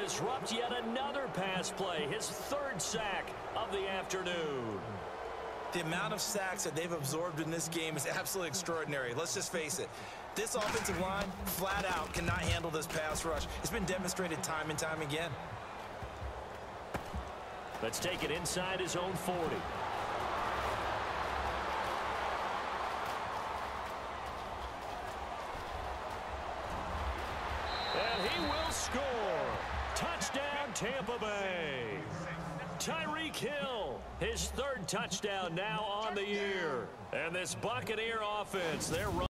disrupt yet another pass play, his third sack of the afternoon. The amount of sacks that they've absorbed in this game is absolutely extraordinary. Let's just face it. This offensive line, flat out, cannot handle this pass rush. It's been demonstrated time and time again. Let's take it inside his own 40. And he will score. Touchdown, Tampa Bay. Tyreek Hill, his third touchdown now on the year. And this Buccaneer offense, they're running.